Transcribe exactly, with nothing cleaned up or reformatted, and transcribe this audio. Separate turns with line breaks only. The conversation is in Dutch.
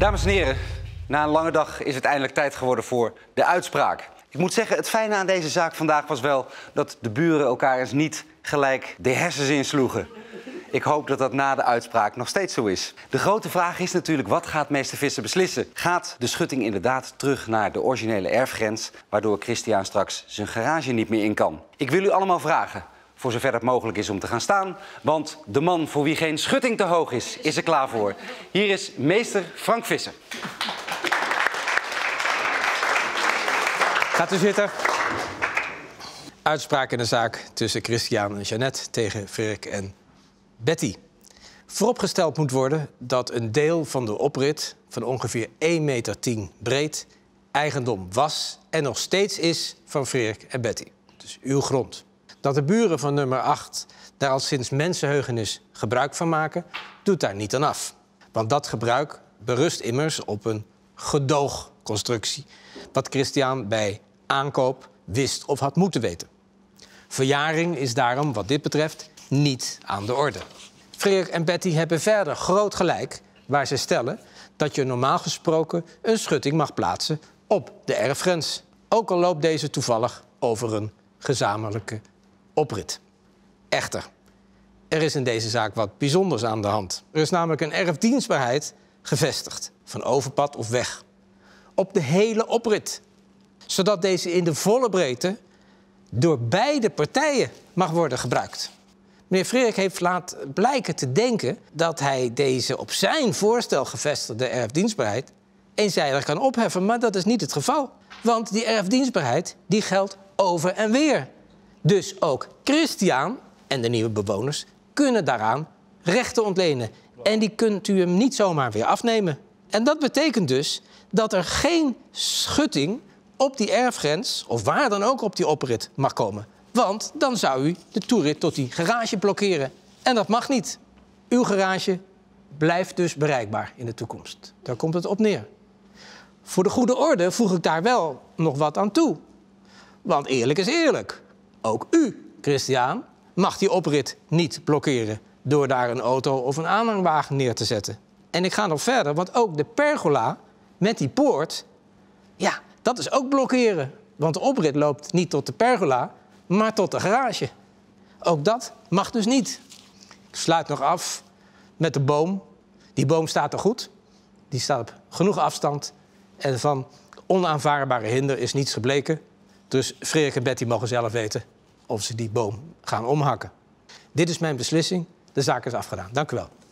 Dames en heren, na een lange dag is het eindelijk tijd geworden voor de uitspraak. Ik moet zeggen, het fijne aan deze zaak vandaag was wel dat de buren elkaar eens niet gelijk de hersens insloegen. Ik hoop dat dat na de uitspraak nog steeds zo is. De grote vraag is natuurlijk, wat gaat meester Visser beslissen? Gaat de schutting inderdaad terug naar de originele erfgrens, waardoor Christiaan straks zijn garage niet meer in kan? Ik wil u allemaal vragen, voor zover het mogelijk is om te gaan staan, want de man voor wie geen schutting te hoog is, is er klaar voor. Hier is meester Frank Visser.
Gaat u zitten. Uitspraak in de zaak tussen Christiaan en Jeannette tegen Frederik en Betty. Vooropgesteld moet worden dat een deel van de oprit van ongeveer één meter tien breed eigendom was en nog steeds is van Frederik en Betty. Dus uw grond. Dat de buren van nummer acht daar al sinds mensenheugenis gebruik van maken, doet daar niet aan af. Want dat gebruik berust immers op een gedoogconstructie, wat Christiaan bij aankoop wist of had moeten weten. Verjaring is daarom wat dit betreft niet aan de orde. Frederik en Betty hebben verder groot gelijk waar ze stellen dat je normaal gesproken een schutting mag plaatsen op de erfgrens. Ook al loopt deze toevallig over een gezamenlijke oprit. Echter, er is in deze zaak wat bijzonders aan de hand. Er is namelijk een erfdienstbaarheid gevestigd, van overpad of weg, op de hele oprit, zodat deze in de volle breedte door beide partijen mag worden gebruikt. Meneer Frederik heeft laten blijken te denken dat hij deze op zijn voorstel gevestigde erfdienstbaarheid eenzijdig kan opheffen, maar dat is niet het geval. Want die erfdienstbaarheid die geldt over en weer. Dus ook Christiaan en de nieuwe bewoners kunnen daaraan rechten ontlenen. En die kunt u hem niet zomaar weer afnemen. En dat betekent dus dat er geen schutting op die erfgrens, of waar dan ook op die oprit, mag komen. Want dan zou u de toerit tot die garage blokkeren. En dat mag niet. Uw garage blijft dus bereikbaar in de toekomst. Daar komt het op neer. Voor de goede orde voeg ik daar wel nog wat aan toe. Want eerlijk is eerlijk. Ook u, Christiaan, mag die oprit niet blokkeren door daar een auto of een aanhangwagen neer te zetten. En ik ga nog verder, want ook de pergola met die poort, ja, dat is ook blokkeren. Want de oprit loopt niet tot de pergola, maar tot de garage. Ook dat mag dus niet. Ik sluit nog af met de boom. Die boom staat er goed. Die staat op genoeg afstand. En van onaanvaardbare hinder is niets gebleken. Dus Frederik en Betty mogen zelf weten of ze die boom gaan omhakken. Dit is mijn beslissing. De zaak is afgedaan. Dank u wel.